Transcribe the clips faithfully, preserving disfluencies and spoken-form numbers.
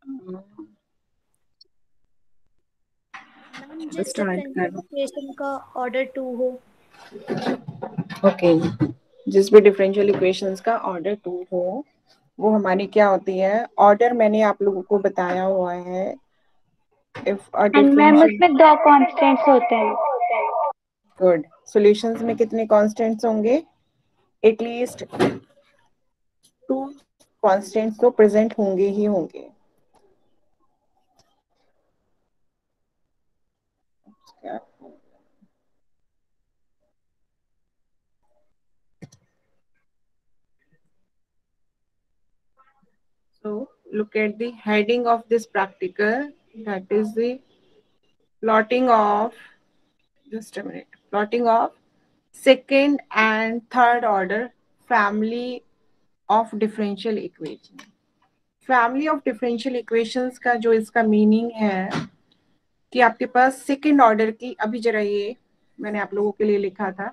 Ma'am चलो जिस start differential करो। इक्वेशन का ऑर्डर टू हो। ओके, जिस भी डिफरेंशियल इक्वेशंस का ऑर्डर टू हो वो हमारी क्या होती है। ऑर्डर मैंने आप लोगों को बताया हुआ है। If a and ma'am differential, उसमें दो कांस्टेंट्स होते हैं। गुड। सॉल्यूशंस में कितने कांस्टेंट्स होंगे? एटलीस्ट टू कांस्टेंट्स तो प्रेजेंट होंगे ही होंगे। So look at the heading of this practical, that is the plotting of, just a minute, plotting of second and third order family of differential equation. Family of differential equations का जो इसका meaning है कि आपके पास second order की, अभी जरा ये मैंने आप लोगों के लिए लिखा था,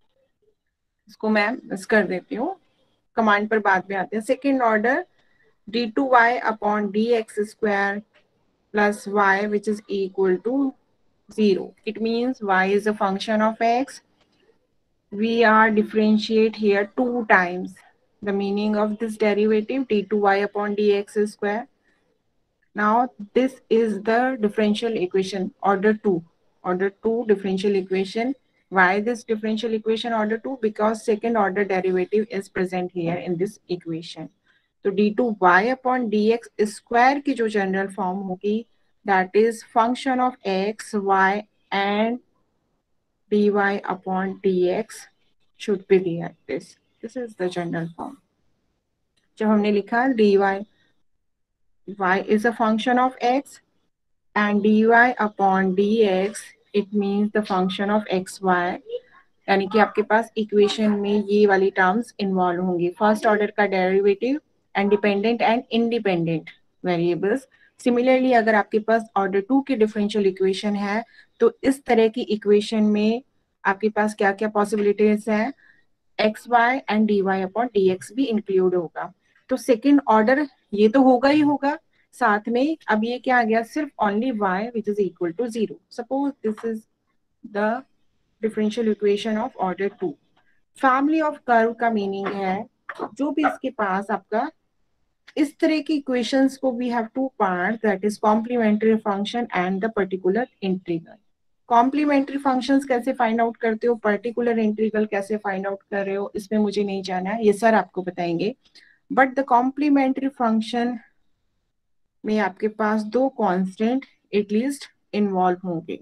इसको मैं मिस कर देती हूँ, कमांड पर बाद में आते हैं। Second order d two y upon d x square plus y which is equal to zero. It means y is a function of x. We are differentiate here two times. The meaning of this derivative d two y upon dx square. Now this is the differential equation order two. Order two differential equation. Why this differential equation order two? Because second order derivative is present here in this equation. तो d two y upon d x square की जो general form होगी that is function of x y and d y upon d x should be there this this is the general form. जब हमने लिखा d y y is a function of x and d y upon d x it means the function of x y, यानी कि आपके पास equation में ये वाली टर्म्स इन्वॉल्व होंगी। फर्स्ट ऑर्डर का derivative and dependent and independent variables. Similarly अगर आपके पास ऑर्डर टू की डिफरेंशियल इक्वेशन है तो इस तरह की इक्वेशन में आपके पास क्या क्या पॉसिबिलिटीज हैं, x y and d y upon d x भी इंक्लूड होगा। तो सेकेंड ऑर्डर ये तो होगा ही होगा, साथ में अब ये क्या आ गया, सिर्फ only y which is equal to zero. Suppose this is the differential equation of order two. Family of curve का मीनिंग है जो भी इसके पास आपका इस तरह की इक्वेशंस को we have two part, that is complementary function and the particular integral. Complementary functions कैसे फाइंड आउट करते हो, पर्टिकुलर इंटीग्रल कैसे फाइंड आउट कर रहे हो, इसमें मुझे नहीं जाना है, ये सर आपको बताएंगे। बट द कॉम्प्लीमेंट्री फंक्शन में आपके पास दो कांस्टेंट एटलीस्ट इन्वॉल्व होंगे।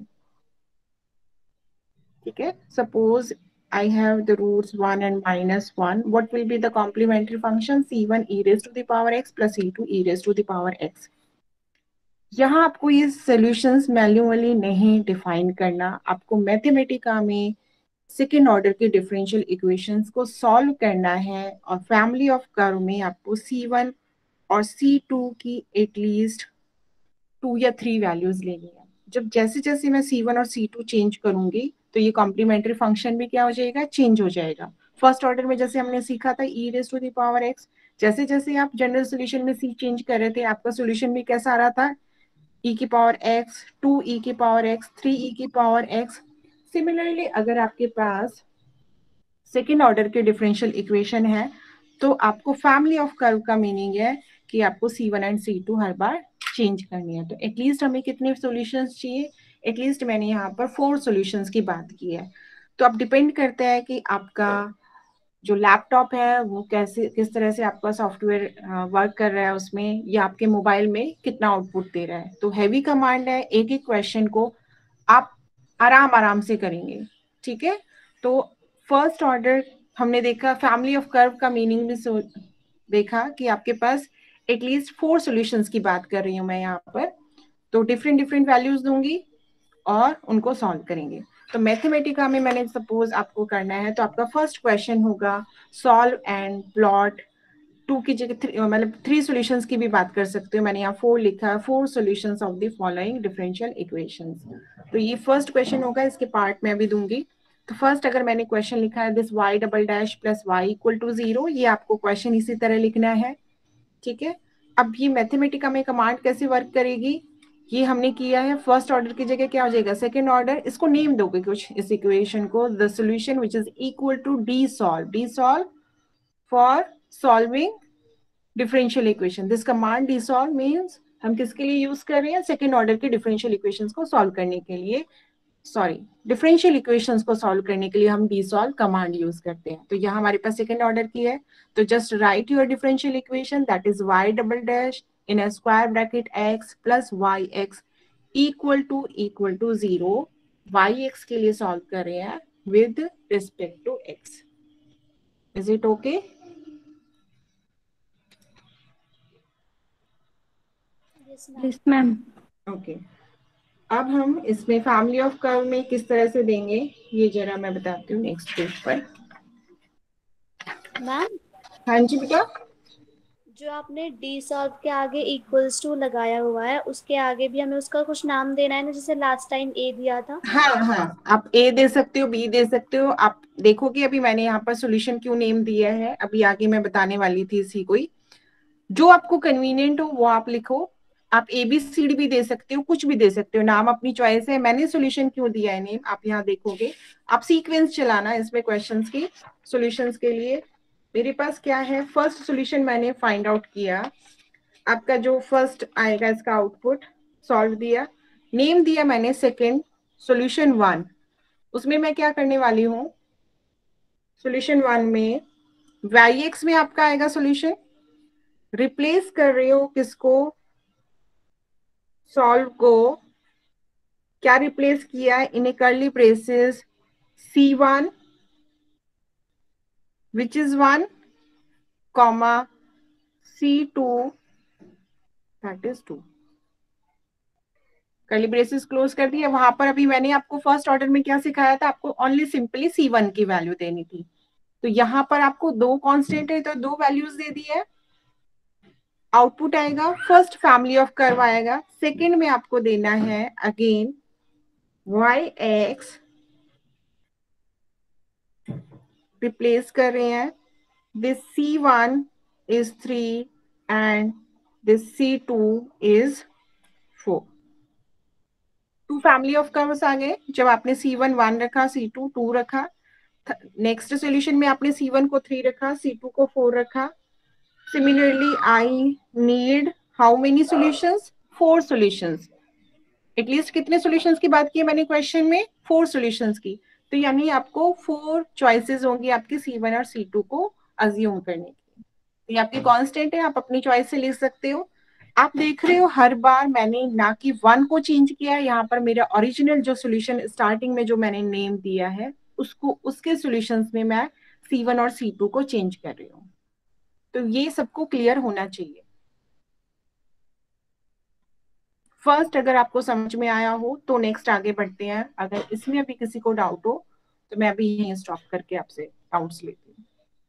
ठीक है, suppose I have the roots one and minus one. What will be the complementary function? c one e raised to the power x plus c two e raised to the power x. यहाँ आपको ये solutions manually नहीं define करना, आपको Mathematica में second order की differential equations को solve करना है और फैमिली ऑफ कर्व में आपको सी वन और सी टू की एटलीस्ट टू या थ्री वैल्यूज लेनी है। जब जैसे जैसे मैं सी वन और सी टू चेंज करूंगी तो ये कॉम्प्लीमेंट्री फंक्शन भी क्या हो जाएगा, चेंज हो जाएगा। फर्स्ट ऑर्डर में जैसे हमने सीखा था e raise to the power x, जैसे जैसे आप जनरल सोल्यूशन में सी चेंज कर रहे थे आपका सोल्यूशन भी कैसा आ रहा था, ई की पावर एक्स, टू ई की पावर एक्स, थ्री ई की पावर एक्स। सिमिलरली अगर आपके पास सेकेंड ऑर्डर के डिफरेंशियल इक्वेशन है तो आपको फैमिली ऑफ कर्व का मीनिंग है कि आपको c one and C two हर बार चेंज करनी है। तो एटलीस्ट हमें कितने सॉल्यूशंस चाहिए, एटलीस्ट मैंने यहाँ पर फोर सॉल्यूशंस की बात की है। तो अब डिपेंड करता है कि आपका जो लैपटॉप है वो कैसे किस तरह से आपका सॉफ्टवेयर वर्क कर रहा है उसमें, या आपके मोबाइल में कितना आउटपुट दे रहा है। तो हैवी कमांड है, एक एक क्वेश्चन को आप आराम आराम से करेंगे। ठीक है, तो फर्स्ट ऑर्डर हमने देखा, फैमिली ऑफ कर्व का मीनिंग भी देखा कि आपके पास एटलीस्ट फोर सॉल्यूशंस की बात कर रही हूँ मैं यहाँ पर। तो डिफरेंट डिफरेंट वैल्यूज दूंगी और उनको सॉल्व करेंगे। तो मैथमेटिका में मैंने सपोज आपको करना है तो आपका फर्स्ट क्वेश्चन होगा सॉल्व एंड प्लॉट टू की जगह मतलब थ्री सॉल्यूशंस की भी बात कर सकते हो, मैंने यहाँ फोर लिखा है, four solutions of the following differential equations. तो ये फर्स्ट क्वेश्चन होगा, इसके पार्ट में अभी दूंगी। तो फर्स्ट अगर मैंने क्वेश्चन लिखा है this y double dash plus Y equal to zero, ये आपको क्वेश्चन इसी तरह लिखना है। ठीक है, अब ये मैथमेटिका में कमांड कैसे वर्क करेगी, ये हमने किया है, फर्स्ट ऑर्डर की जगह क्या हो जाएगा, सेकेंड ऑर्डर। इसको नेम दोगे कुछ, इस इक्वेशन को, the solution which is equal to D solve, d solve for solving differential equation. This command d solve means हम किसके लिए यूज कर रहे हैं, सेकेंड ऑर्डर के डिफरेंशियल इक्वेशंस को सॉल्व करने के लिए, सॉरी डिफरेंशियल इक्वेशंस को सॉल्व करने के लिए हम डीसॉल्व कमांड यूज करते हैं। तो यहाँ हमारे पास सेकेंड ऑर्डर की है, तो just write your differential equation that is y double dash in a square bracket x plus Y x equal to equal to zero. Y x के लिए सॉल्व कर रहे हैं with respect to x। Is it okay? Yes ma'am. Yes ma'am. Okay, अब हम इसमें family of curve में किस तरह से देंगे ये जरा मैं बताती हूँ नेक्स्ट पेज पर। मैम, हाँ जी बेटा। जो आपने डी सॉल्व के आगे इक्वल्स टू लगाया हुआ है उसके आगे भी हमें उसका कुछ नाम देना है ना, जैसे लास्ट टाइम ए दिया था। हाँ हाँ, आप ए दे सकते हो, बी दे सकते हो। आप देखोगे अभी मैंने यहाँ पर सॉल्यूशन क्यों नेम दिया है, अभी आगे मैं बताने वाली थी इसी कोई। जो आपको कन्वीनियंट हो वो आप लिखो। आप ए बी सी डी भी दे सकते हो, कुछ भी दे सकते हो, नाम अपनी चॉइस है। मैंने सॉल्यूशन क्यों दिया है नेम, आप यहाँ देखोगे। आप सीक्वेंस चलाना इसमें क्वेश्चंस की सॉल्यूशंस के लिए। मेरे पास क्या है, फर्स्ट सॉल्यूशन मैंने फाइंड आउट किया। आपका जो फर्स्ट आएगा इसका आउटपुट सॉल्व दिया, नेम दिया मैंने सेकेंड सॉल्यूशन वन। उसमें मैं क्या करने वाली हूँ, सॉल्यूशन वन में वाई एक्स में आपका आएगा सॉल्यूशन, रिप्लेस कर रहे हो किसको, सॉल्व को। क्या रिप्लेस किया है, in curly braces c one which is one comma c two that is two. Curly braces close कर दिया। वहां पर अभी मैंने आपको फर्स्ट ऑर्डर में क्या सिखाया था, आपको ओनली सिंपली सी वन की वैल्यू देनी थी। तो यहां पर आपको दो कांस्टेंट है तो दो वैल्यूज दे दी है। आउटपुट आएगा, फर्स्ट फैमिली ऑफ कर्व आएगा, सेकेंड में आपको देना है अगेन वाई एक्स, रिप्लेस कर रहे हैं, this C one is three and this c two is four. Two family of curves आ गए। जब आपने सी वन वन रखा, सी टू टू रखा, नेक्स्ट सॉल्यूशन में आपने सी वन को थ्री रखा, सी टू को फोर रखा। Similarly I need how many solutions, four solutions. At least कितने सॉल्यूशंस की बात की है मैंने क्वेश्चन में, फोर सॉल्यूशंस की। तो यानी आपको फोर चॉइसेस होंगी आपकी सी वन और सी टू को अज्यूम करने की। ये आपकी कांस्टेंट है, आप अपनी चॉइस से लिख सकते हो। आप देख रहे हो हर बार मैंने ना कि वन को चेंज किया है, यहाँ पर मेरा ओरिजिनल जो सॉल्यूशन स्टार्टिंग में जो मैंने नेम दिया है उसको, उसके सॉल्यूशंस में मैं सी वन और सी टू को चेंज कर रही हूँ। तो ये सबको क्लियर होना चाहिए। फर्स्ट अगर आपको समझ में आया हो तो नेक्स्ट आगे बढ़ते हैं। अगर इसमें अभी किसी को डाउट हो तो मैं अभी यहीं स्टॉप करके आपसे डाउट्स लेती हूँ।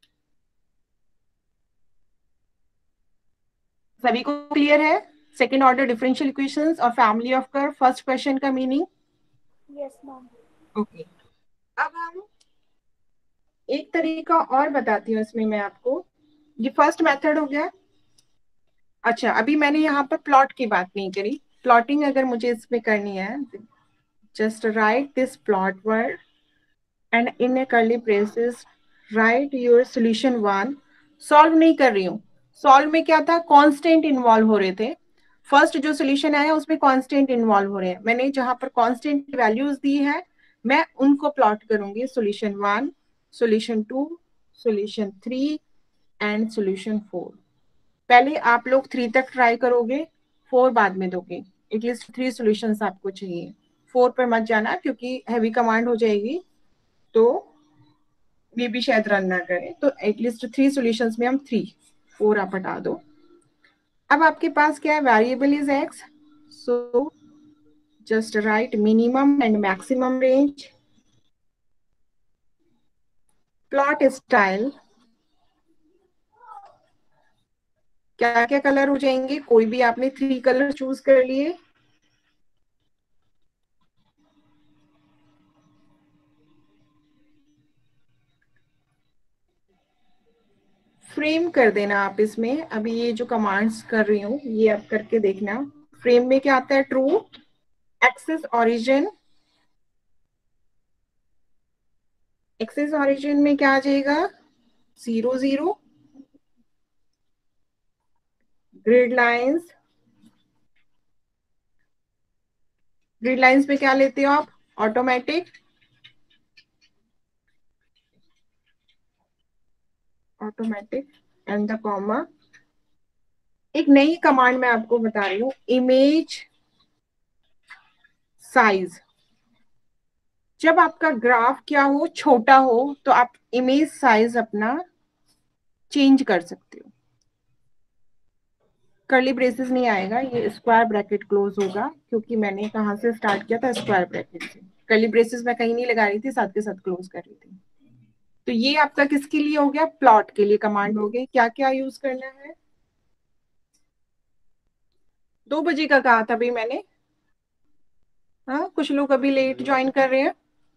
सभी को क्लियर है सेकेंड ऑर्डर डिफरेंशियल इक्वेशंस और family of curve first question का मीनिंग? Yes ma'am. ओके, अब हम एक तरीका और बताती हूँ इसमें मैं आपको। ये फर्स्ट मेथड हो गया। अच्छा, अभी मैंने यहाँ पर प्लॉट की बात नहीं करी। प्लॉटिंग अगर मुझे इसमें करनी है, just write this plot word and in a curly braces write your solution one. Solve नहीं कर रही हूँ, सॉल्व में क्या था, कांस्टेंट इन्वॉल्व हो रहे थे। फर्स्ट जो सॉल्यूशन आया उसमें कांस्टेंट इन्वॉल्व हो रहे हैं। मैंने जहां पर कांस्टेंट की वैल्यूज दी है मैं उनको प्लॉट करूंगी, solution one, solution two, solution three and solution four. पहले आप लोग थ्री तक ट्राई करोगे, फोर बाद में दोगे। एटलीस्ट थ्री सॉल्यूशंस आपको चाहिए, फोर पर मत जाना क्योंकि हैवी कमांड हो जाएगी तो मे भी शायद रन ना करें। तो एटलीस्ट थ्री सॉल्यूशंस में हम थ्री, फोर आप हटा दो। अब आपके पास क्या है, variable is x, so just write minimum and maximum range, plot style. क्या क्या कलर हो जाएंगे, कोई भी आपने थ्री कलर चूज कर लिए। फ्रेम कर देना आप इसमें। अभी ये जो कमांड्स कर रही हूँ ये आप करके देखना। फ्रेम में क्या आता है? True, axes origin. Axes origin में क्या आ जाएगा? Zero zero. Grid lines, grid lines में क्या लेते हो आप? Automatic, automatic and the comma. एक नई कमांड मैं आपको बता रही हूँ, इमेज साइज। जब आपका ग्राफ क्या हो, छोटा हो, तो आप इमेज साइज अपना चेंज कर सकते हो। कर्ली ब्रेसेस नहीं आएगा, ये स्क्वायर ब्रैकेट क्लोज होगा, क्योंकि मैंने कहाँ से स्टार्ट किया था? स्क्वायर ब्रैकेट से। कर्ली ब्रेसेस मैं कहीं नहीं लगा रही थी, साथ के साथ क्लोज कर रही थी। तो ये आपका किसके लिए हो गया? प्लॉट के लिए कमांड हो गई। क्या क्या यूज करना है? दो बजे का कहा था भाई मैंने। हाँ, कुछ लोग अभी लेट ज्वाइन कर रहे हैं।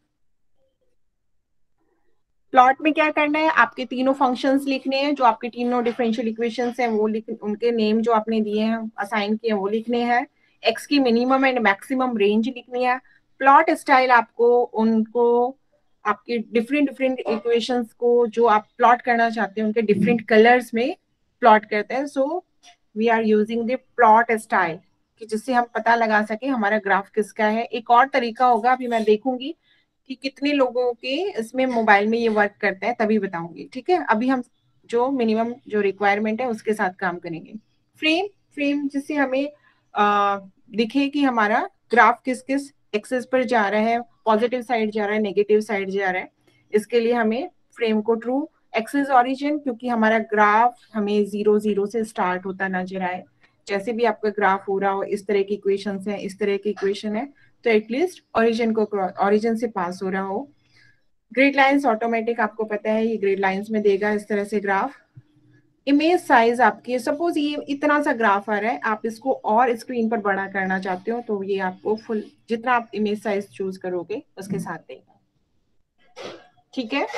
प्लॉट में क्या करना है? आपके तीनों फंक्शंस लिखने हैं, जो आपके तीनों डिफरेंशियल इक्वेशंस हैं वो लिख, उनके नेम जो आपने दिए हैं, असाइन किए हैं, वो लिखने हैं। एक्स की मिनिमम एंड मैक्सिमम रेंज लिखनी है। प्लॉट स्टाइल आपको उनको, आपके डिफरेंट डिफरेंट इक्वेशंस को जो आप प्लॉट करना चाहते हैं उनके डिफरेंट कलर्स में प्लॉट करते हैं। So we are using the plot style, कि जिससे हम पता लगा सके हमारा ग्राफ किसका है। एक और तरीका होगा, अभी मैं देखूंगी कि कितने लोगों के इसमें मोबाइल में ये वर्क करता है, तभी बताऊंगी। ठीक है, अभी हम जो मिनिमम जो रिक्वायरमेंट है उसके साथ काम करेंगे। फ्रेम, फ्रेम जिससे हमें आ, दिखे कि हमारा ग्राफ किस किस एक्सेस पर जा रहा है, पॉजिटिव साइड जा रहा है, नेगेटिव साइड जा रहा है। इसके लिए हमें फ्रेम को ट्रू, एक्सेस ओरिजिन, क्योंकि हमारा ग्राफ हमें जीरो जीरो से स्टार्ट होता नजर आए। जैसे भी आपका ग्राफ हो रहा हो, इस तरह की इक्वेशन है, इस तरह की इक्वेशन है, तो एटलीस्ट ओरिजिन को ओरिजिन से पास हो रहा हो। ग्रिड लाइंस ऑटोमेटिक, आपको पता है ये ग्रिड लाइंस में देगा इस तरह से ग्राफ। इमेज साइज आपकी, सपोज ये इतना सा ग्राफ आ रहा है, आप इसको और स्क्रीन पर बड़ा करना चाहते हो, तो ये आपको फुल जितना आप इमेज साइज चूज करोगे उसके साथ देगा। ठीक है,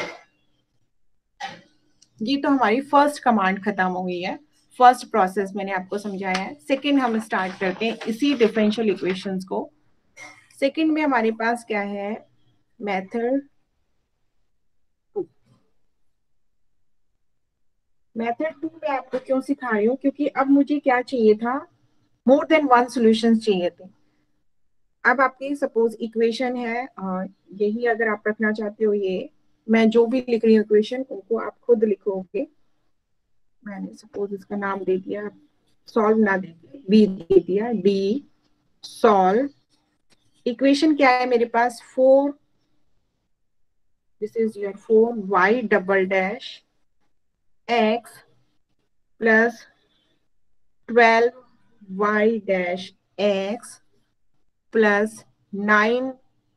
ये तो हमारी फर्स्ट कमांड खत्म हो गई है। फर्स्ट प्रोसेस मैंने आपको समझाया है। सेकंड हम स्टार्ट करते हैं इसी डिफरेंशियल इक्वेशंस को। सेकंड में हमारे पास क्या है? Method to. मेथड टू में आपको क्यों सिखा रही हूँ? क्योंकि अब मुझे क्या चाहिए था? मोर देन वन सॉल्यूशंस चाहिए थे। अब आपकी सपोज इक्वेशन है, अ, यही अगर आप रखना चाहते हो, ये मैं जो भी लिख रही हूँ इक्वेशन, उनको आप खुद लिखोगे। मैंने सपोज इसका नाम दे दिया, सॉल्व ना दे दिया, बी दे दिया, डी सॉल्व। इक्वेशन क्या है मेरे पास? Four, this is your four y double dash x plus twelve y dash x plus nine,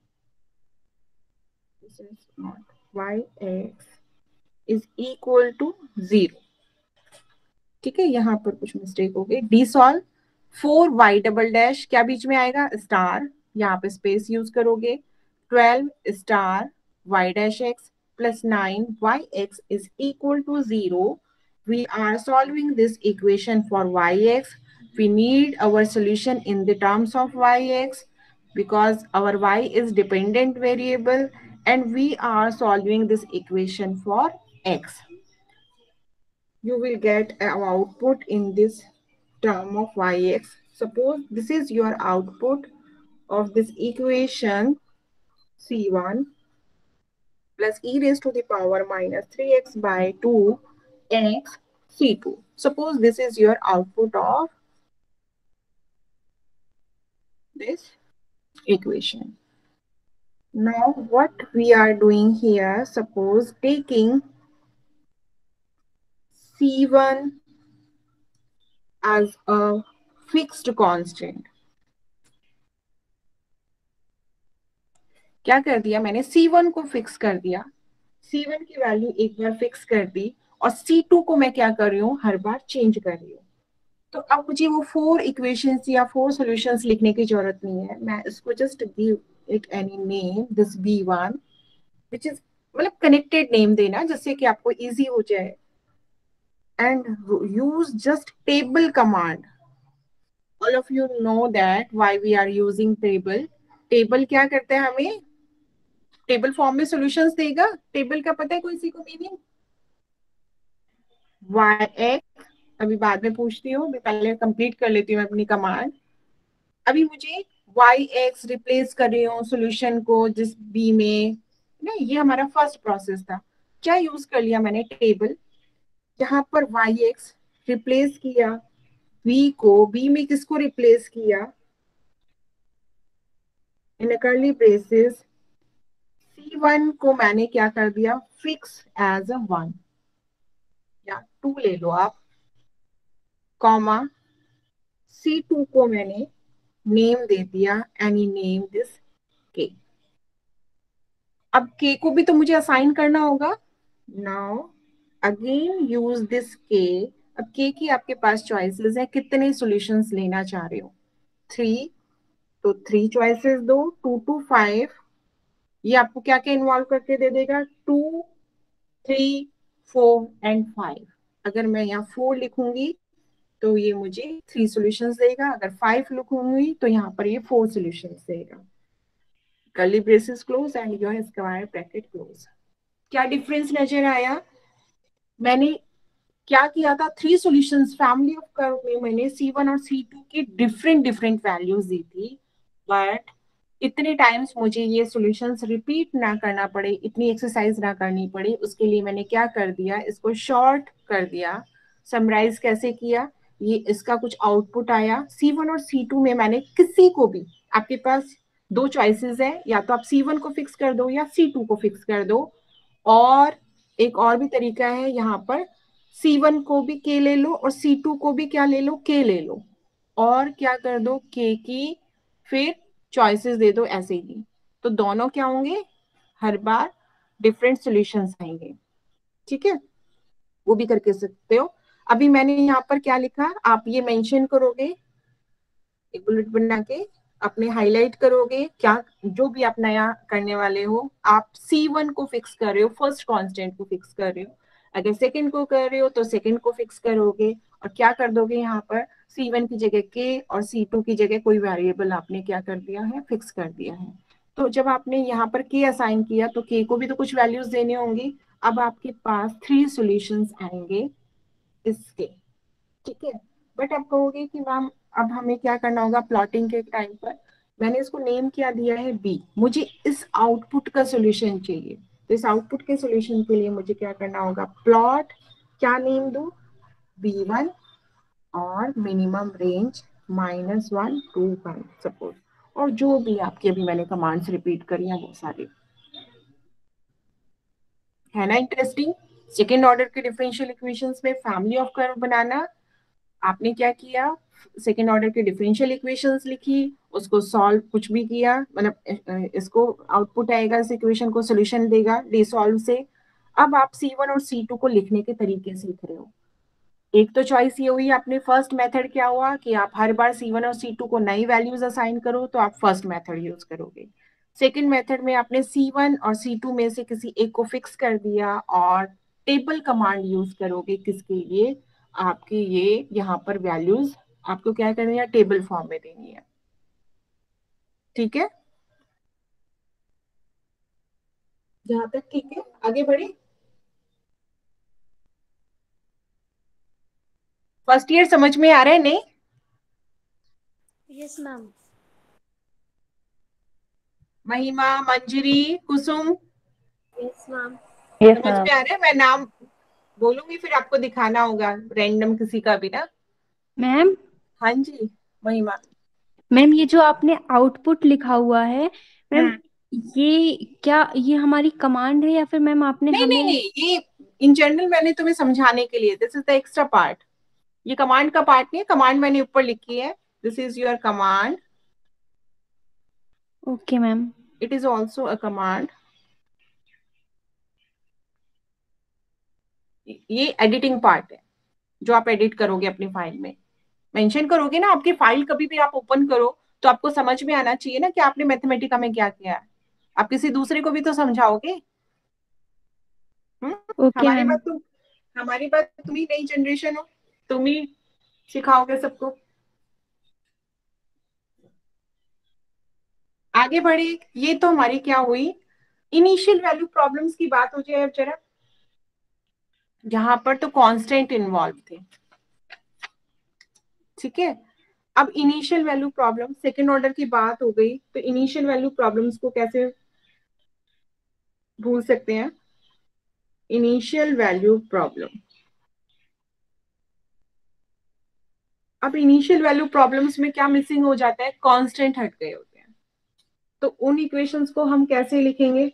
this is not yx is equal to zero. ठीक है, यहाँ पर कुछ मिस्टेक हो गई। D solve four y double dash, क्या बीच में आएगा? स्टार, यहाँ पे स्पेस यूज करोगे। Twelve star y dash x plus nine y x is equal to zero. We are solving this equation for yx. We need our solution in the terms of yx because our y is dependent variable and we are solving this equation for x. You will get an output in this term of yx. Suppose this is your output of this equation c one plus e raised to the power minus three x by two x c two. Suppose this is your output of this equation. Now what we are doing here, suppose taking c one as a fixed constant. क्या कर दिया मैंने? c one को fix कर दिया, c one की value एक बार fix कर दी, और c two को मैं क्या कर रही हूँ? हर बार चेंज कर रही हूँ। तो अब मुझे वो फोर इक्वेशंस या फोर सॉल्यूशंस लिखने की जरूरत नहीं है। मैं इसको just give it any name, this b one, which is, मतलब कनेक्टेड नेम देना जिससे कि आपको इजी हो जाए। and use just table command. All of you know that why we are using table. Table क्या करते हैं, हमें टेबल फॉर्म में सॉल्यूशंस देगा. टेबल का पता है किसी को मीनिंग? वाई एक्स, अभी बाद में पूछती हूँ, पहले कंप्लीट कर लेती हूँ अपनी कमांड. अभी मुझे वाई एक्स रिप्लेस कर रही हूँ सोल्यूशन को जिस बी में. नहीं, ये हमारा फर्स्ट प्रोसेस था. क्या यूज कर लिया मैंने? टेबल. जहां पर वाई एक्स रिप्लेस किया बी को, बी में किसको रिप्लेस किया? In curly braces c one को मैंने क्या कर दिया? फिक्स एज अ वन, या टू ले लो आप, कॉमा सी टू को मैंने नेम दे दिया, एनी नेम दिस के. अब के को भी तो मुझे असाइन करना होगा. नाउ अगेन यूज दिस के. अब के की आपके पास चॉइसेस है, कितने सॉल्यूशंस लेना चाह रहे हो? थ्री. तो थ्री चॉइसेस दो, टू टू फाइव. ये आपको क्या क्या इन्वॉल्व करके दे देगा? Two, three, four and five. अगर मैं यहाँ फोर लिखूंगी तो ये मुझे थ्री सॉल्यूशंस देगा. अगर फाइव लिखूंगी तो यहाँ पर ये फोर सॉल्यूशंस देगा. Curly braces close and your square bracket close. क्या डिफरेंस नजर आया? मैंने क्या किया था? Three solutions family of curve में मैंने सी वन और सी टू की डिफरेंट डिफरेंट वैल्यूज दी थी. बट इतने टाइम्स मुझे ये सॉल्यूशंस रिपीट ना करना पड़े, इतनी एक्सरसाइज ना करनी पड़े, उसके लिए मैंने क्या कर दिया? इसको शॉर्ट कर दिया. समराइज कैसे किया? ये इसका कुछ आउटपुट आया. सी वन और सी टू में मैंने किसी को भी, आपके पास दो चॉइसेस है, या तो आप सी वन को फिक्स कर दो या सी टू को फिक्स कर दो. और एक और भी तरीका है, यहाँ पर सी वन को भी के ले लो और सी टू को भी क्या ले लो? के ले लो. और क्या कर दो? के की फिर चॉइसेस दे दो ऐसे ही. तो दोनों क्या होंगे? हर बार डिफरेंट सॉल्यूशंस आएंगे. ठीक है, वो भी करके सकते हो. अभी मैंने यहाँ पर क्या लिखा, आप ये मेंशन करोगे, एक बुलेट बना के अपने हाईलाइट करोगे. क्या जो भी आप नया करने वाले हो, आप सी वन को फिक्स कर रहे हो, फर्स्ट कांस्टेंट को फिक्स कर रहे हो. अगर सेकंड को कर रहे हो तो सेकंड को फिक्स करोगे. और क्या कर दोगे? यहाँ पर सी वन की जगह के और सी टू की जगह कोई वेरिएबल आपने क्या कर दिया है? फिक्स कर दिया है. तो जब आपने यहाँ पर के असाइन किया तो के को भी तो कुछ वैल्यूज देनी होंगी. अब आपके पास थ्री सॉल्यूशंस आएंगे इसके. ठीक है. बट आप कहोगे कि मैम अब हमें क्या करना होगा प्लॉटिंग के टाइम पर? मैंने इसको नेम क्या दिया है? बी. मुझे इस आउटपुट का सॉल्यूशन चाहिए. तो इस आउटपुट के सॉल्यूशन के लिए मुझे क्या करना होगा? प्लॉट, क्या नेम दो? बी वन और minimum range minus one two one suppose. और जो भी आपकी अभी मैंने कमांड्स रिपीट करी हैं वो सारी. है ना इंटरेस्टिंग? सेकेंड ऑर्डर के डिफरेंशियल इक्वेशंस में फैमिली ऑफ कर्व बनाना. आपने क्या किया? सेकेंड ऑर्डर के डिफरेंशियल इक्वेशंस लिखी, उसको सॉल्व कुछ भी किया, मतलब इसको आउटपुट आएगा, इस इक्वेशन को सॉल्यूशन देगा डी सॉल्व से. अब आप सी वन और सी टू को लिखने के तरीके सीख रहे हो. एक तो चॉइस ये हुई आपने, फर्स्ट मेथड क्या हुआ कि आप हर बार सी वन और सी टू को नई वैल्यूज असाइन करो, तो आप फर्स्ट मेथड यूज करोगे. सेकेंड मेथड में आपने सी वन और सी टू में से किसी एक को फिक्स कर दिया और टेबल कमांड यूज करोगे. किसके लिए? आपके ये यहाँ पर वैल्यूज आपको क्या करनी है? टेबल फॉर्म में देनी है. ठीक है, जहां तक ठीक है. आगे बढ़े. फर्स्ट ईयर समझ में आ रहा है? नहीं? Yes ma'am. Mahima, Manjari, Kusum, yes ma'am. Yes समझ में आ रहा है? मैं नाम बोलूंगी फिर आपको दिखाना होगा रैंडम किसी का भी ना. मैम. हाँ जी महिमा. मैम ये जो आपने आउटपुट लिखा हुआ है मैम, हम्म. ये क्या ये हमारी कमांड है या फिर मैम आपने नहीं नहीं हमें? नहीं, ये इन जनरल मैंने तुम्हें समझाने के लिए, this is the extra part. ये कमांड का पार्ट नहीं है. कमांड मैंने ऊपर लिखी है, this is your command. Okay ma'am. It is also a command. ये एडिटिंग पार्ट है जो आप एडिट करोगे अपनी फाइल में, मेंशन करोगे ना. आपकी फाइल कभी भी आप ओपन करो तो आपको समझ में आना चाहिए ना कि आपने मैथमेटिका में क्या किया है. आप किसी दूसरे को भी तो समझाओगे. हम्म. ओके हमारी मैम. बात तो हमारी बात, तुम ही नई जनरेशन हो, तुम ही सिखाओगे सबको। आगे बढ़े। ये तो हमारी क्या हुई, इनिशियल वैल्यू प्रॉब्लम्स की बात हो जाए अब जरा, जहां पर तो कांस्टेंट इन्वॉल्व थे। ठीक है, अब initial value problem second order की बात हो गई, तो इनिशियल वैल्यू प्रॉब्लम्स को कैसे भूल सकते हैं। इनिशियल वैल्यू प्रॉब्लम, अब इनिशियल वैल्यू प्रॉब्लम्स में क्या मिसिंग हो जाता है, कांस्टेंट हट गए होते हैं। तो उन इक्वेशंस को हम कैसे लिखेंगे,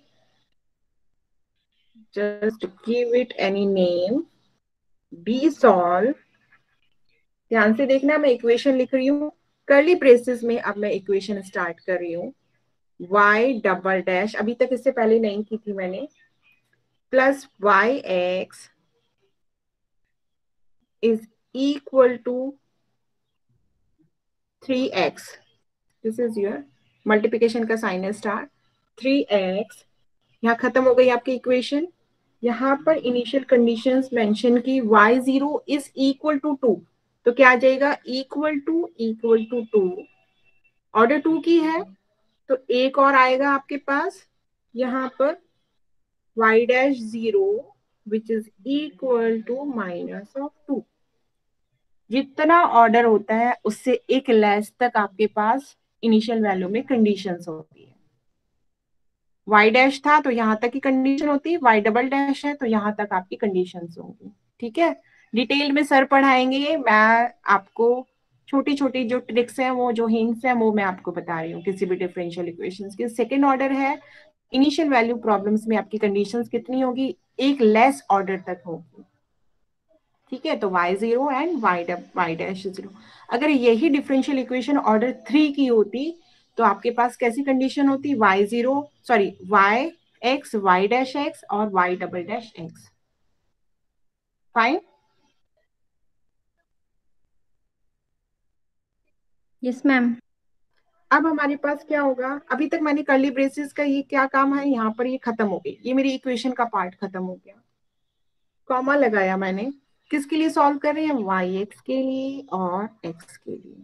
just give it any name, B solve. ध्यान से देखना, मैं इक्वेशन लिख रही हूँ कर्ली ब्रेसेस में, अब मैं इक्वेशन स्टार्ट कर रही हूँ। y डबल डैश, अभी तक इससे पहले नहीं की थी मैंने, plus Y x is equal to three X. This is your multiplication का साइन है स्टार, थ्री एक्स। यहाँ खत्म हो गई आपकी इक्वेशन। यहाँ पर इनिशियल कंडीशंस मेंशन की, y zero is equal to two, तो क्या आ जाएगा, equal to equal to two, order two की है, तो एक और आएगा आपके पास यहाँ पर y dash zero which is equal to minus of two. जितना ऑर्डर होता है उससे एक लेस तक आपके पास इनिशियल वैल्यू में कंडीशंस होती है। y डैश था तो यहाँ तक की कंडीशन होती है, y डबल डैश है तो यहाँ तक आपकी कंडीशंस होंगी। ठीक है, डिटेल में सर पढ़ाएंगे, मैं आपको छोटी छोटी जो ट्रिक्स हैं, वो जो हिंट्स हैं, वो मैं आपको बता रही हूँ किसी भी डिफरेंशियल इक्वेशंस के। सेकेंड ऑर्डर है, इनिशियल वैल्यू प्रॉब्लम्स में आपकी कंडीशंस कितनी होगी, एक लेस ऑर्डर तक होगी। ठीक है, तो y zero and y y dash zero. अगर यही डिफरेंशियल इक्वेशन ऑर्डर थ्री की होती तो आपके पास कैसी कंडीशन होती, y zero sorry y x y dash x और y double dash x। Fine. Yes ma'am. अब हमारे पास क्या होगा, अभी तक मैंने कर्ली ब्रेसेस का ये क्या काम है, यहाँ पर ये खत्म हो गई, ये मेरी इक्वेशन का पार्ट खत्म हो गया। कॉमा लगाया मैंने, किसके लिए सॉल्व कर रहे हैं, वाई एक्स के लिए और एक्स के लिए।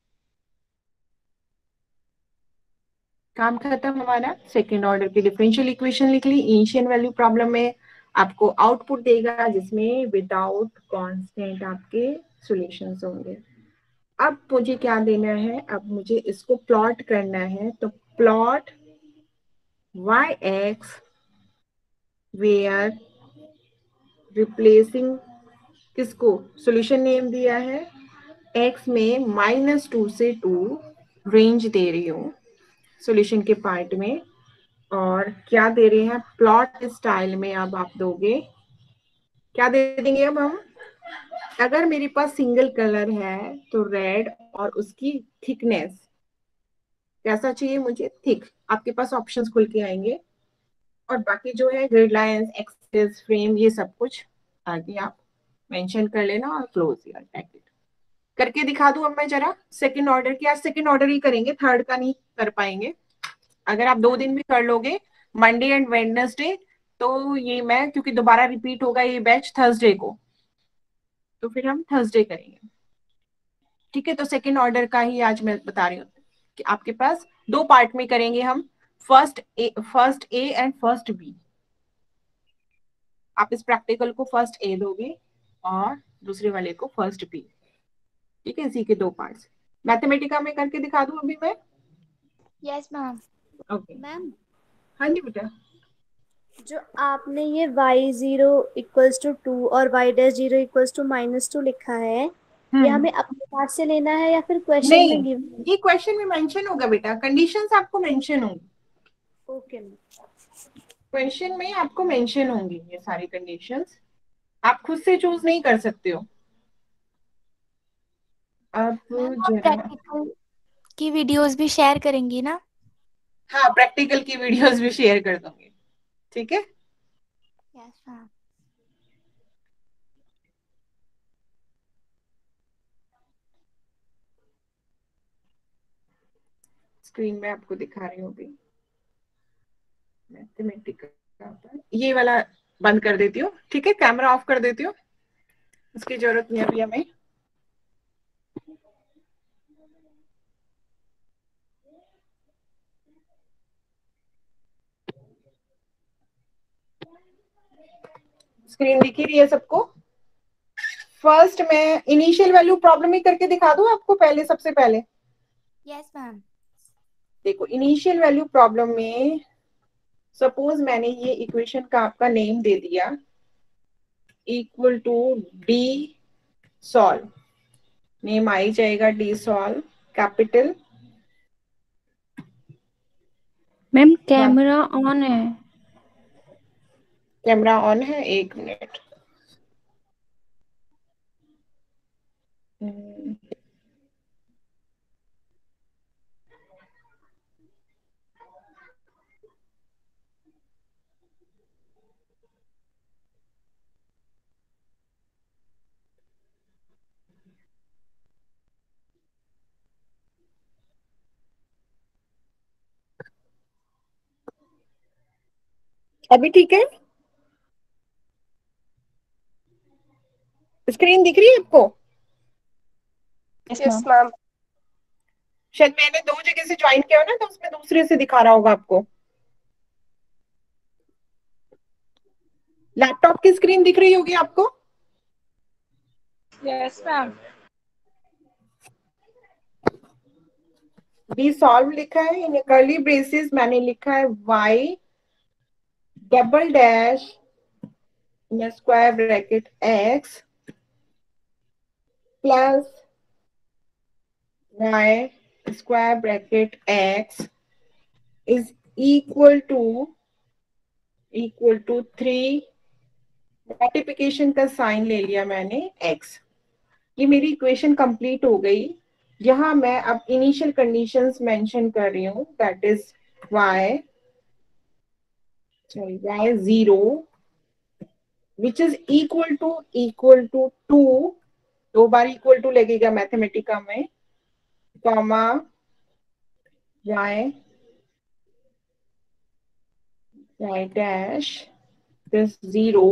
काम खत्म हमारा। सेकेंड ऑर्डर की डिफरेंशियल इक्वेशन लिख ली। इनिशियल वैल्यू प्रॉब्लम में आपको आउटपुट देगा जिसमें विदाउट कांस्टेंट आपके सॉल्यूशंस होंगे। अब मुझे क्या देना है, अब मुझे इसको प्लॉट करना है, तो plot Y X where replacing किसको, सॉल्यूशन नेम दिया है x में माइनस टू से टू, रेंज दे रही हूँ सॉल्यूशन के पार्ट में, और क्या दे रहे हैं, प्लॉट स्टाइल में अब आप दोगे, क्या दे देंगे अब हम, अगर मेरे पास सिंगल कलर है तो रेड, और उसकी थिकनेस कैसा चाहिए मुझे, थिक, आपके पास ऑप्शंस खुल के आएंगे, और बाकी जो है ग्रिड लाइंस एक्सेस फ्रेम ये सब कुछ आगे आप मेंशन कर लेना और क्लोज यार टैग करके दिखा दूं। अब मैं जरा सेकंड ऑर्डर की, आज सेकंड ऑर्डर ही करेंगे, थर्ड का नहीं कर पाएंगे। अगर आप दो दिन भी कर लोगे, मंडे एंड वेडनेसडे, तो ये मैं क्योंकि दोबारा रिपीट होगा ये बैच थर्सडे को, तो फिर हम थर्सडे करेंगे। ठीक है, तो सेकंड ऑर्डर का ही आज मैं बता रही हूँ कि आपके पास दो पार्ट में करेंगे हम, first A first A and first B. आप इस प्रैक्टिकल को फर्स्ट ए दोगे और दूसरे वाले को फर्स्ट बी। ठीक है, इसी के दो पार्ट्स। मैथमेटिका में करके दिखा दूं अभी मैं। Yes ma'am. ओके मैम, हाँ जी बेटा। जो आपने ये y zero equals to two और y dash zero equals to minus two लिखा है, ये हम्म हमें अपने पास से लेना है या फिर क्वेश्चन में नहीं, गिवन? ये क्वेश्चन में मेंशन होगा बेटा, कंडीशंस आपको मेंशन होंगी, ओके मैम। क्वेश्चन में आपको मेंशन होंगी ये सारी कंडीशंस, आप खुद से चूज नहीं कर सकते हो। अब मैम आप जरा, प्रैक्टिकल की वीडियोस भी शेयर करेंगी ना? हाँ प्रैक्टिकल की वीडियोस भी शेयर कर दूंगी। ठीक है, यस मैम। स्क्रीन में आपको दिखा रही हूँ अभी मैथमेटिक्स, ये वाला बंद कर देती हूँ। ठीक है, कैमरा ऑफ कर देती हूँ। इसकी जरूरत नहीं है अभी हमें। स्क्रीन दिख ही रही है सबको? फर्स्ट मैं इनिशियल वैल्यू प्रॉब्लम ही करके दिखा दूं आपको पहले, सबसे पहले। Yes ma'am. देखो इनिशियल वैल्यू प्रॉब्लम में सपोज मैंने ये इक्वेशन का आपका नेम दे दिया equal to D solve. Name आ ही जाएगा D solve capital. Ma'am camera on है। कैमरा ऑन है, एक मिनट। हम्म, अभी ठीक है? स्क्रीन दिख रही है आपको? Yes ma'am. शायद मैंने दो जगह से ज्वाइन किया हो ना, तो उसमें दूसरे से दिखा रहा होगा आपको। लैपटॉप की स्क्रीन दिख रही होगी आपको? Yes ma'am. बी सॉल्व लिखा है, इन कर्ली ब्रेसेस मैंने लिखा है y double dash in square bracket x plus y square bracket x is equal to equal to three, multiplication का साइन ले लिया मैंने x। ये मेरी इक्वेशन कंप्लीट हो गई। यहाँ मैं अब इनिशियल कंडीशंस मेंशन कर रही हूँ, that is y sorry y zero which is equal to equal to two, दो बार इक्वल टू लगेगा मैथमेटिका में, comma y y dash this zero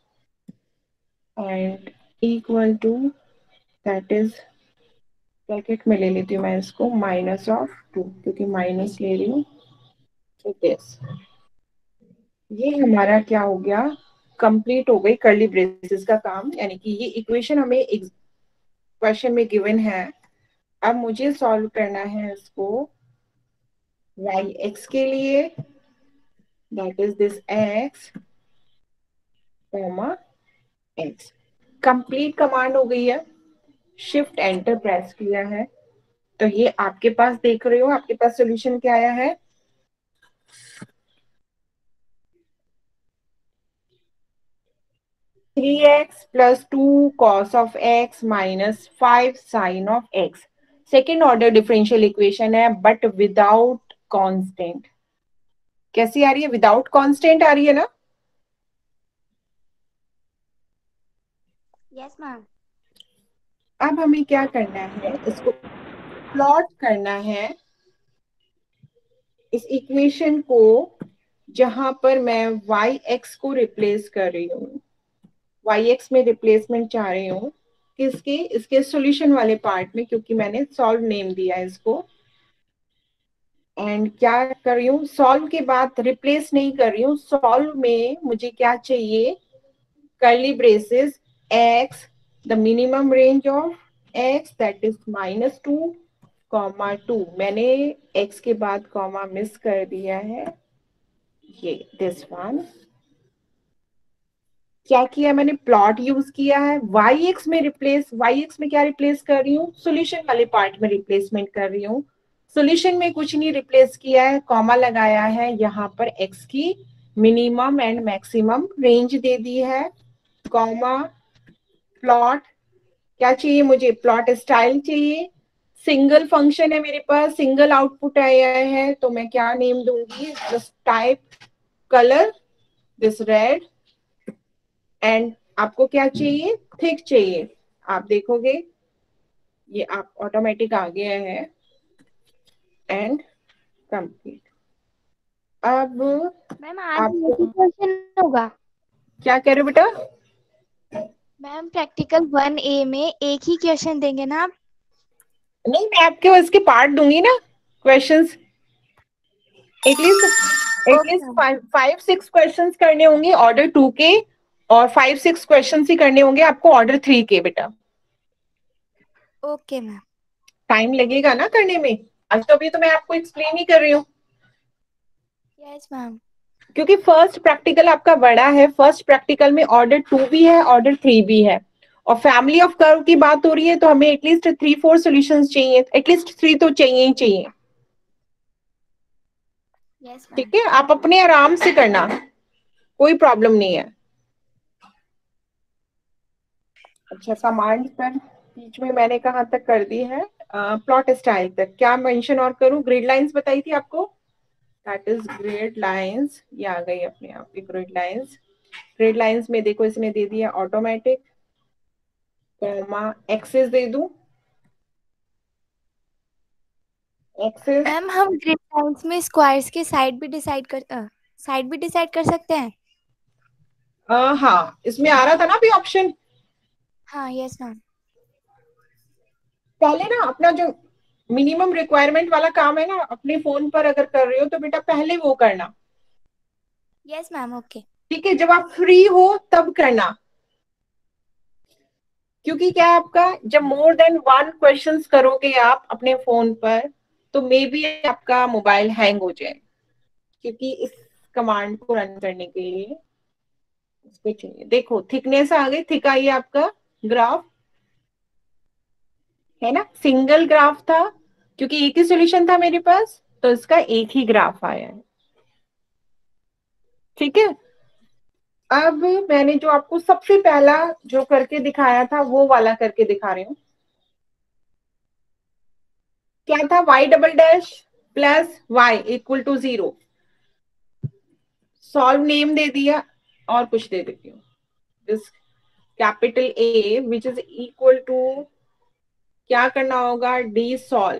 and equal to, that is bracket में ले लेती हूँ मैं इसको, माइनस ऑफ टू, क्योंकि माइनस ले रही हूँ। तो दिस, ये हमारा क्या हो गया, कंप्लीट हो गई कर्ली ब्रेसेस का काम। यानी कि ये इक्वेशन हमें क्वेश्चन में गिवन है। अब मुझे सॉल्व करना है इसको y x के लिए, that is this x comma x। Complete command हो गई है, शिफ्ट एंटर प्रेस किया है, तो ये आपके पास देख रहे हो, आपके पास सॉल्यूशन क्या आया है, three X plus two cos of X minus five sine of X. Second order differential equation है बट विदाउट कांस्टेंट। कैसी आ रही है? विदाउट कांस्टेंट आ रही है ना? Yes ma'am. अब हमें क्या करना है, इसको प्लॉट करना है, इस इक्वेशन को, जहां पर मैं वाई एक्स को रिप्लेस कर रही हूँ, वाई एक्स में रिप्लेसमेंट चाह रही हूँ किसके, इसके सॉल्यूशन वाले पार्ट में, क्योंकि मैंने सॉल्व नेम दिया है इसको। एंड क्या कर रही हूँ, सॉल्व के बाद रिप्लेस नहीं कर रही हूँ, सॉल्व में मुझे क्या चाहिए, curly braces x the minimum range of x that is minus two comma two. मैंने x के बाद कॉमा मिस कर दिया है, ये दिस वन। क्या किया मैंने, प्लॉट यूज किया है, वाई एक्स में रिप्लेस, वाई एक्स में क्या रिप्लेस कर रही हूँ, सॉल्यूशन वाले पार्ट में रिप्लेसमेंट कर रही हूँ। सॉल्यूशन में कुछ नहीं रिप्लेस किया है, कॉमा लगाया है, यहाँ पर एक्स की मिनिमम एंड मैक्सिमम रेंज दे दी है, कॉमा प्लॉट। क्या चाहिए मुझे, प्लॉट स्टाइल चाहिए, सिंगल फंक्शन है मेरे पास, सिंगल आउटपुट आया है, तो मैं क्या नेम दूंगी, just type colour this red. And आपको क्या चाहिए, थिक चाहिए, आप देखोगे ये आप ऑटोमेटिक आ गया है। And complete. अब मैम आज आपको क्वेश्चन होगा। क्या कह रहे हो बेटा? मैम प्रैक्टिकल वन ए में एक ही क्वेश्चन देंगे ना आप? नहीं, मैं आपके इसके पार्ट दूंगी ना, questions at least okay at least ma'am. Five five six questions करने होंगे ऑर्डर टू के, और फाइव सिक्स क्वेश्चंस ही करने होंगे आपको ऑर्डर थ्री के। बेटा ओके मैम। टाइम लगेगा ना करने में, आज तो अभी तो मैं आपको एक्सप्लेन ही कर रही हूँ, यस मैम। क्योंकि फर्स्ट प्रैक्टिकल आपका बड़ा है। फर्स्ट प्रैक्टिकल में ऑर्डर टू भी है, ऑर्डर थ्री भी है, और फैमिली ऑफ कर्व की बात हो रही है तो हमें एटलीस्ट थ्री फोर सॉल्यूशंस चाहिए, एटलीस्ट थ्री तो चाहिए ही चाहिए। Yes ma'am. ठीक है, आप अपने आराम से करना, कोई प्रॉब्लम नहीं है। अच्छा, कमांड पर बीच में मैंने कहाँ तक कर दी है, प्लॉट स्टाइल तक। क्या मेंशन और करूं? ग्रिड लाइंस बताई थी आपको, दैट इज ग्रिड लाइंस, ये आ गई अपने आप की ग्रिड लाइंस। ग्रिड लाइंस में देखो इसने दे दिया ऑटोमेटिक, कॉमा एक्सेस दे दूं, एक्सेस। मैम हम ग्रिड लाइंस में स्क्वायर्स के साइड भी डिसाइड कर साइड भी डिसाइड कर सकते हैं? हाँ, इसमें आ रहा था ना अभी ऑप्शन। हाँ यस मैम। पहले ना अपना जो मिनिमम रिक्वायरमेंट वाला काम है ना, अपने फोन पर अगर कर रहे हो तो बेटा पहले वो करना, यस मैम ओके। ठीक है? जब आप फ्री हो तब करना, क्योंकि क्या है आपका, जब मोर देन वन क्वेश्चंस करोगे आप अपने फोन पर तो मे बी आपका मोबाइल हैंग हो जाए, क्योंकि इस कमांड को रन करने के लिए उसको चाहिए। देखो थिकनेस आ गई, थिक आई है आपका ग्राफ, है ना? सिंगल ग्राफ था क्योंकि एक ही सॉल्यूशन था मेरे पास, तो इसका एक ही ग्राफ आया है। ठीक है, अब मैंने जो आपको सबसे पहला जो करके दिखाया था वो वाला करके दिखा रही हूँ। क्या था? y double dash plus Y equal to zero. Solve name दे दिया, और कुछ दे देती हूँ, this capital A which is equal to, क्या करना होगा, डी सॉल्व।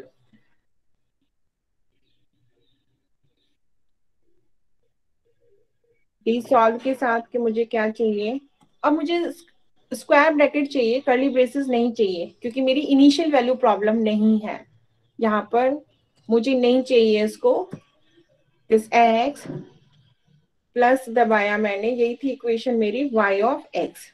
डी सॉल्व के साथ के मुझे क्या चाहिए, अब मुझे स्क्वायर ब्रैकेट चाहिए, कर्ली ब्रेसेस नहीं चाहिए, क्योंकि मेरी इनिशियल वैल्यू प्रॉब्लम नहीं है यहाँ पर, मुझे नहीं चाहिए इसको। दिस एक्स प्लस दबाया मैंने, यही थी इक्वेशन मेरी, y ऑफ x।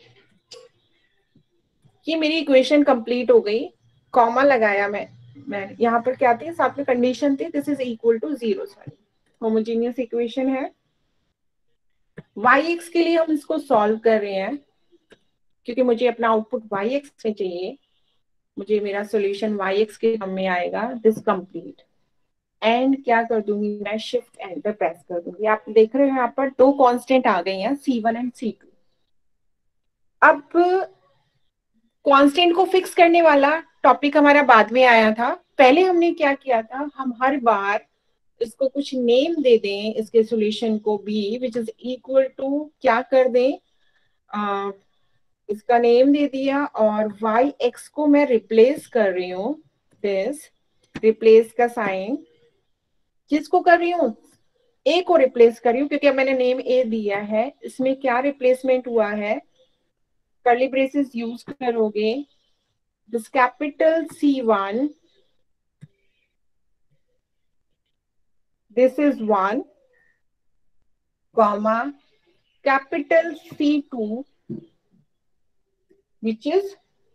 ये मेरी इक्वेशन कंप्लीट हो गई, कॉमा लगाया मैं मैं यहाँ पर क्या थी साथ में कंडीशन थी, this is equal to zero, sorry homogeneous equation है। y x के लिए हम इसको सॉल्व कर रहे हैं, क्योंकि मुझे अपना आउटपुट y x में चाहिए, मुझे मेरा सॉल्यूशन y x के फॉर्म में आएगा। दिस कंप्लीट, एंड क्या कर दूंगी मैं, शिफ्ट एंटर प्रेस कर दूंगी। आप देख रहे हो यहाँ पर दो कांस्टेंट आ गई हैं, C one and C two. अब कांस्टेंट को फिक्स करने वाला टॉपिक हमारा बाद में आया था, पहले हमने क्या किया था, हम हर बार इसको कुछ नेम दे दें, इसके सॉल्यूशन को भी, विच इज इक्वल टू क्या कर दें, आ, इसका नेम दे दिया, और वाई एक्स को मैं रिप्लेस कर रही हूँ, दिस रिप्लेस का साइन किसको कर रही हूँ, ए को रिप्लेस कर रही हूँ, क्योंकि अब मैंने नेम ए दिया है। इसमें क्या रिप्लेसमेंट हुआ है, कर्ली ब्रेसेस यूज करोगे, this capital C one, this is one, comma capital C two, which is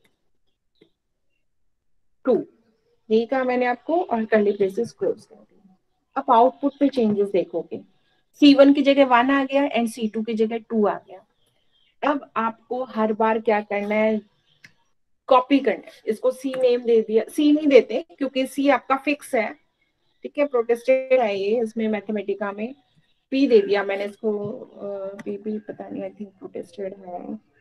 two। यही कहा मैंने आपको, और कर्ली ब्रेसेस क्लोज कर दी। अब आउटपुट पे चेंजेस देखोगे, सी वन की जगह वन आ गया एंड सी टू की जगह टू आ गया। अब आपको हर बार क्या करना है, कॉपी करना है। इसको सी नेम दे दिया, सी नहीं देते क्योंकि सी आपका फिक्स है, ठीक है, प्रोटेस्टेड है ये, इसमें मैथमेटिका में पी दे दिया मैंने इसको, पी भी पता नहीं, आई थिंक प्रोटेस्टेड है,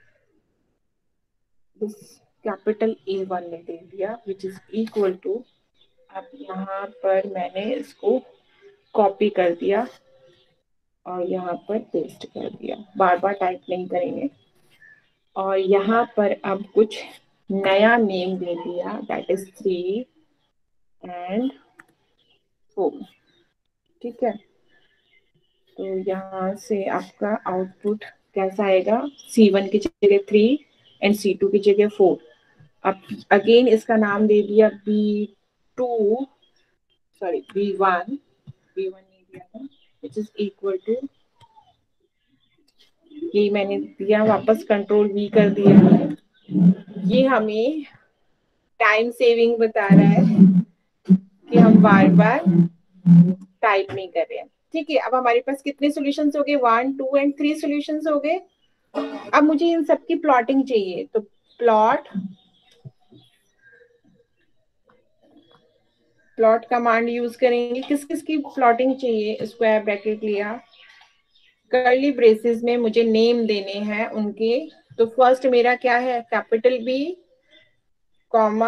दिस कैपिटल ए वन ने दे दिया, विच इज इक्वल टू, अब यहाँ पर मैंने इसको कॉपी कर दिया और यहाँ पर पेस्ट कर दिया, बार बार टाइप नहीं करेंगे। और यहाँ पर अब कुछ नया नेम दे दिया, that is three and four, ठीक है। तो यहाँ से आपका आउटपुट कैसा आएगा, सी वन की जगह थ्री, एंड सी टू की जगह फोर। अब अगेन इसका नाम दे दिया B two, sorry B one, B one नहीं दिया था, विच इज इक्वल टू, ये मैंने दिया वापस कंट्रोल वी कर दिया। ये हमें टाइम सेविंग बता रहा है कि हम बार बार टाइप नहीं कर रहे हैं। ठीक है, अब हमारे पास कितने सॉल्यूशंस हो गए, one two and three solutions हो गए। अब मुझे इन सबकी प्लॉटिंग चाहिए, तो प्लॉट प्लॉट कमांड यूज करेंगे। किस किस की प्लॉटिंग चाहिए, स्क्वायर ब्रैकेट लिया, कर्ली ब्रेसेस में मुझे नेम देने हैं उनके। तो फर्स्ट मेरा क्या है, capital B comma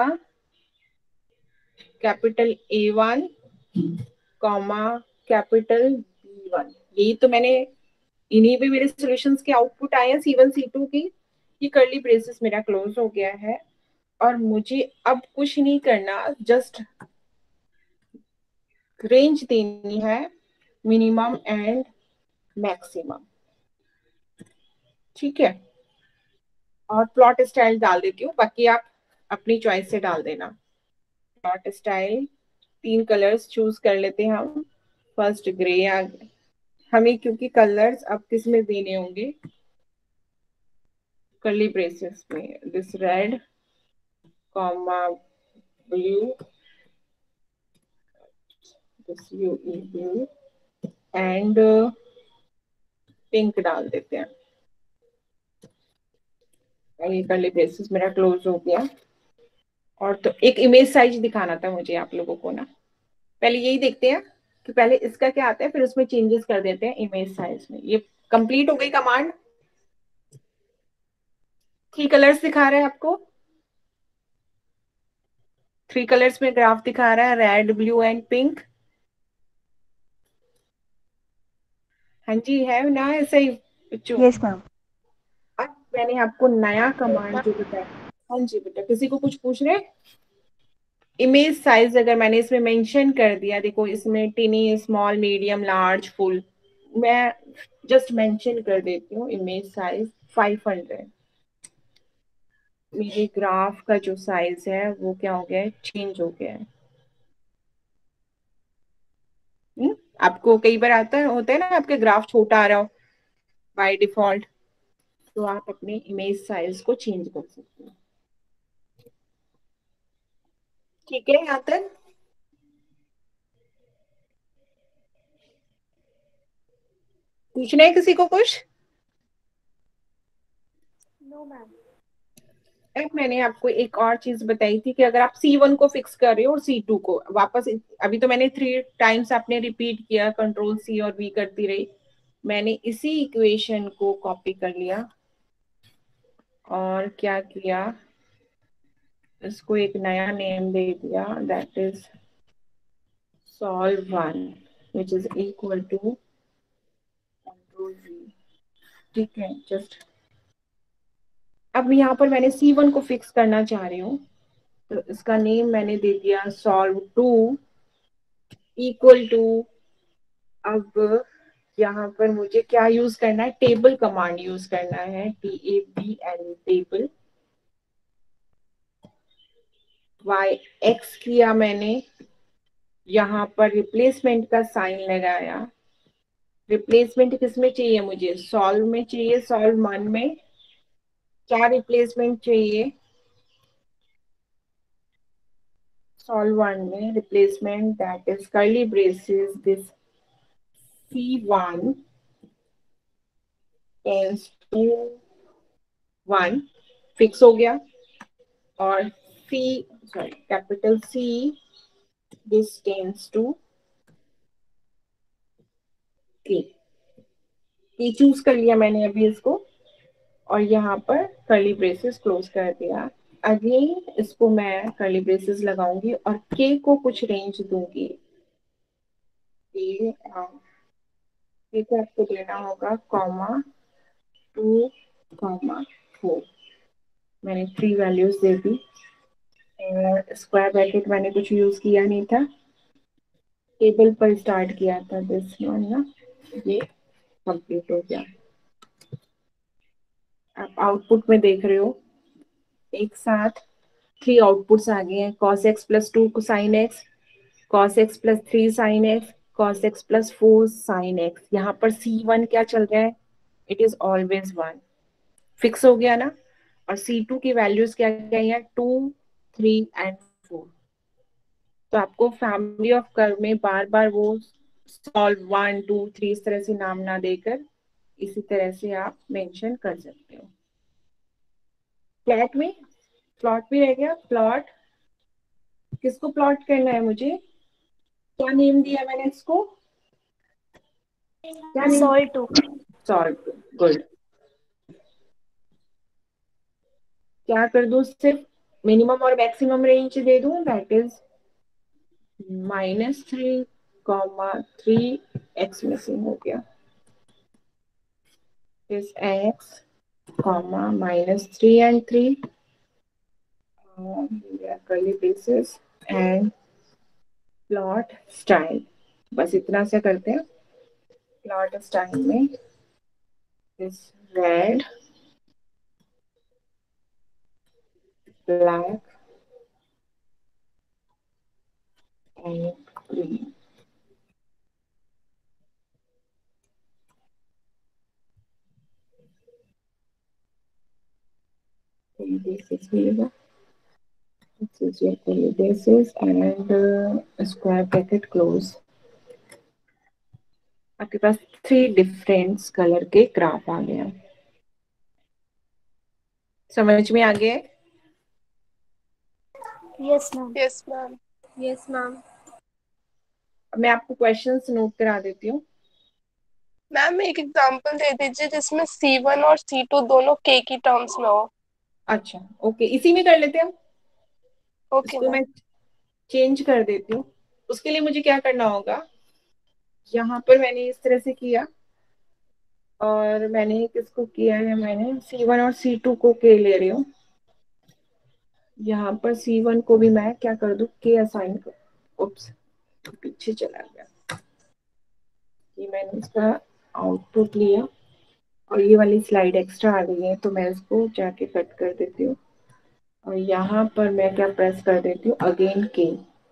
capital A one comma capital B one. यही तो मैंने, इन्हीं पे मेरे सॉल्यूशंस के आउटपुट आए हैं सी वन सी टू की। ये कर्ली ब्रेसेस मेरा क्लोज हो गया है और मुझे अब कुछ नहीं करना, जस्ट रेंज देनी है मिनिमम एंड मैक्सिमम। ठीक है, और प्लॉट स्टाइल डाल देती हूँ, बाकी आप अपनी चॉइस से डाल देना। प्लॉट स्टाइल तीन कलर्स चूज कर लेते हैं हम। फर्स्ट ग्रे आ गया हमें, क्योंकि कलर्स अब किस में देने होंगे, कर्ली ब्रेसेस में, this red comma blue, this you blue and pink डाल देते हैं। ये कर्ली ब्रेसेस मेरा क्लोज हो गया। और तो एक इमेज साइज दिखाना था मुझे आप लोगों को ना, पहले यही देखते हैं कि पहले इसका क्या आता है, फिर उसमें चेंजेस कर देते हैं इमेज साइज में। ये कंप्लीट हो गई कमांड। थ्री कलर्स दिखा रहा है आपको, थ्री कलर्स में ग्राफ दिखा रहा है, रेड ब्लू एंड पिंक। हाँ जी, है ना ऐसा ही बच्चों? Yes ma'am. अब मैंने आपको नया कमांड जो बताया। हाँ जी बेटा, किसी को कुछ पूछ रहे? इमेज साइज अगर मैंने इसमें मेंशन कर दिया, देखो इसमें tiny, small, medium, large, full, मैं जस्ट मेंशन कर देती हूँ इमेज साइज फाइव हंड्रेड। मेरे ग्राफ का जो साइज है वो क्या हो गया है, चेंज हो गया है। हुँ? आपको कई बार आता है, होता है ना, आपके ग्राफ छोटा आ रहा हो बाय डिफॉल्ट, तो आप अपने इमेज साइज को चेंज कर सकते हो। ठीक है, यहाँ तक पूछना है किसी को कुछ? No ma'am. अब मैंने आपको एक और चीज बताई थी कि अगर आप सी वन को फिक्स कर रहे हो और सी टू को वापस, अभी तो मैंने थ्री टाइम्स आपने रिपीट किया, कंट्रोल सी और वी करती रही, मैंने इसी इक्वेशन को कॉपी कर लिया और क्या किया, इसको एक नया नेम दे दिया, that is solve one, which is equal to control V. ठीक है, जस्ट अब यहाँ पर मैंने सी वन को फिक्स करना चाह रही हूँ, तो इसका नेम मैंने दे दिया सॉल्व टू इक्वल टू, अब यहाँ पर मुझे क्या यूज करना है, टेबल कमांड यूज करना है, T A B L, table. Y X किया मैंने, यहाँ पर रिप्लेसमेंट का साइन लगाया। रिप्लेसमेंट किसमें चाहिए मुझे, सॉल्व में चाहिए, सॉल्व वन में क्या रिप्लेसमेंट चाहिए, सॉल्व वन में replacement, that is curly braces, this C one tends to one, fix हो गया। और C, sorry capital C, this tends to के। ये चूज कर लिया मैंने अभी इसको, और यहाँ पर कर्ली ब्रेसेस क्लोज कर दिया। अगेन इसको मैं कर्ली ब्रेसेस लगाऊंगी और के को कुछ रेंज दूंगी। के के को आपको देना होगा कॉमा टू कॉमा फोर, मैंने थ्री वैल्यूज दे दी। और स्क्वायर ब्रैकेट मैंने कुछ यूज किया नहीं था, टेबल पर स्टार्ट किया था, दिस वन ना, ये कंप्लीट हो गया। आप आउटपुट में देख रहे हो एक साथ थ्री आउटपुट्स आ गए हैं, cos x plus two sine X, cos x plus three sine X, cos x plus four sine X. यहाँ पर सी वन क्या चल रहा है, it is always one, fix हो गया ना। और सी टू की वैल्यूज क्या क्या है, टू थ्री एंड फोर। तो आपको फैमिली ऑफ कर्व में बार बार वो सॉल्व वन टू थ्री इस तरह से नाम ना देकर इसी तरह से आप मेंशन कर सकते हो। प्लॉट में प्लॉट भी रह गया। प्लॉट किसको प्लॉट करना है, मुझे क्या नेम दिया मैंने इसको, क्या name, solve two. Solve. Good. क्या कर दूं, सिर्फ मिनिमम और मैक्सिमम रेंज दे दूं, that is minus three comma three, X missing हो गया, is X comma minus three and three curly braces and plot style। बस इतना से करते हैं। प्लॉट स्टाइल में is red black and green. basis मिलेगा, this is your curly basis and uh, square bracket close। आपके पास थ्री डिफरेंट कलर के ग्राफ आ गए, समझ में आ गए। Yes ma'am. Yes ma'am. Yes ma'am. अब मैं आपको क्वेश्चंस नोट करा देती हूँ। मैम एक एग्जांपल दे दीजिए जिसमें सी वन और सी टू दोनों के की टर्म्स में हो। अच्छा ओके, इसी में कर लेते हैं हम। ओके इसको मैम। मैं चेंज कर देती हूँ। उसके लिए मुझे क्या करना होगा, यहाँ पर मैंने इस तरह से किया और मैंने किसको किया है, मैंने सी वन और सी टू को के ले रही हूँ। यहाँ पर सी वन को भी मैं क्या कर दूं, के असाइन कर, उप्स पीछे चला गया। ये मैंने इसका आउटपुट लिया और ये वाली स्लाइड एक्स्ट्रा आ गई है तो मैं इसको जाके कट कर देती हूँ और यहाँ पर मैं क्या प्रेस कर देती हूँ, अगेन के।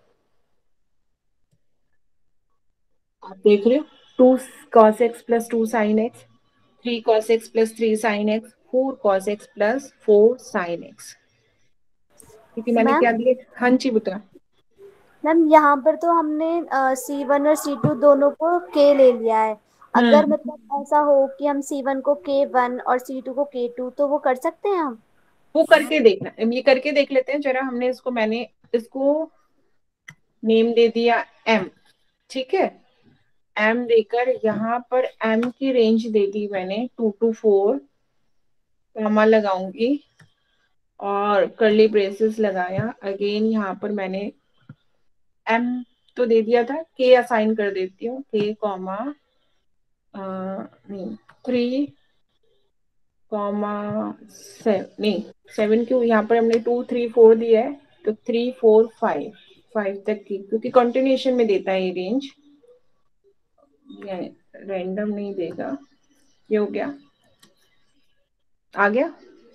आप देख रहे हो, two cos x plus two sine x, three cos x plus three sine x, four cos x plus four sine x. क्योंकि मैंने मैम क्या दिया, हाँ जी बता। मैम यहाँ पर तो हमने सी वन और सी टू दोनों को के ले लिया है। अगर हम्म, मतलब ऐसा हो कि हम सी वन को के वन और सी टू को के टू, तो वो कर सकते हैं हम। वो करके देखना, ये करके देख लेते हैं जरा। हमने इसको, मैंने इसको नेम दे दिया एम, ठीक है। एम देकर यहाँ पर एम की रेंज दे दी मैंने टू टू फोर, कॉमा लगाऊंगी और कर्ली ब्रेसेस लगाया। अगेन यहाँ पर मैंने एम तो दे दिया था, के असाइन कर देती हूँ, के कॉमा नहीं थ्री कॉमा सेवन, नहीं सेवन क्यों, यहाँ पर हमने टू थ्री फोर दिया है तो थ्री फोर फाइव, फाइव तक की, क्योंकि कंटिन्यूएशन में देता है ये रेंज, ये रैंडम नहीं देगा। ये हो गया, आ गया।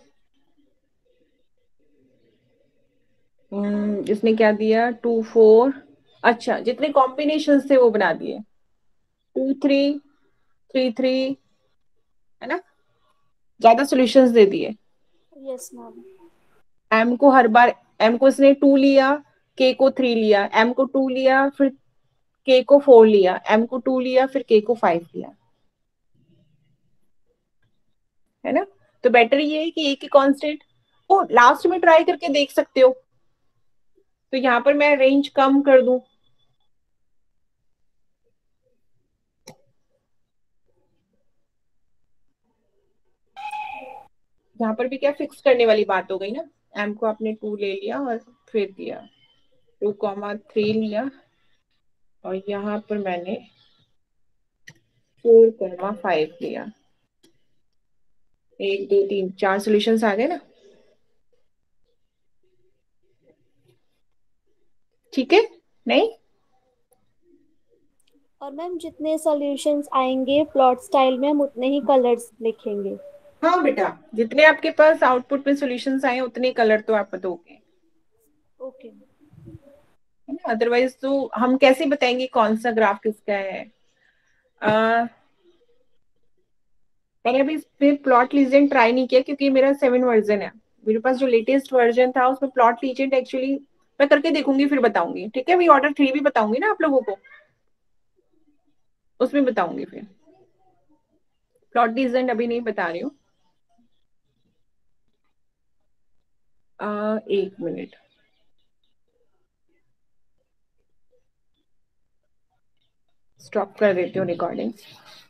हम्म, इसने क्या दिया, टू फोर, अच्छा जितने कॉम्बिनेशन थे वो बना दिए, टू थ्री थ्री थ्री, है ना, ज्यादा सॉल्यूशंस दे दिए। Yes ma'am. एम को हर बार, एम को इसने टू लिया, के को थ्री लिया, एम को टू लिया, फिर के को फोर लिया, एम को टू लिया, फिर के को फाइव लिया, है ना। तो बेटर ये है कि एक ही कांस्टेंट को लास्ट में ट्राई करके देख सकते हो। तो यहाँ पर मैं रेंज कम कर दूं, यहाँ पर भी क्या फिक्स करने वाली बात हो गई ना। एम को आपने टू ले लिया और फिर दिया टू कॉमा थ्री लिया और यहाँ पर मैंने फोर कॉमा फाइव लिया। एक दो तीन चार सॉल्यूशंस आ गए ना, ठीक है। नहीं, और मैम जितने सॉल्यूशंस आएंगे प्लॉट स्टाइल में हम उतने ही कलर्स लिखेंगे। हाँ बेटा, जितने आपके पास आउटपुट में सॉल्यूशंस आए उतने कलर तो आप दोगे, ओके। है ना? अदरवाइज तो हम कैसे बताएंगे कौन सा ग्राफ किसका है। आ, मैंने अभी इसमें प्लॉट लीजेंड ट्राई नहीं किया क्योंकि मेरा सेवन वर्जन है। मेरे पास जो लेटेस्ट वर्जन था उसमें प्लॉट लीजेंड एक्चुअली मैं करके देखूंगी फिर बताऊंगी, ठीक है? अभी ऑर्डर थ्री भी बताऊंगी ना आप लोगों को, उसमें बताऊंगी फिर। प्लॉट लीजेंड अभी नहीं बता रही हूँ। आ, एक मिनट, स्टॉप कर देती हूँ रिकॉर्डिंग।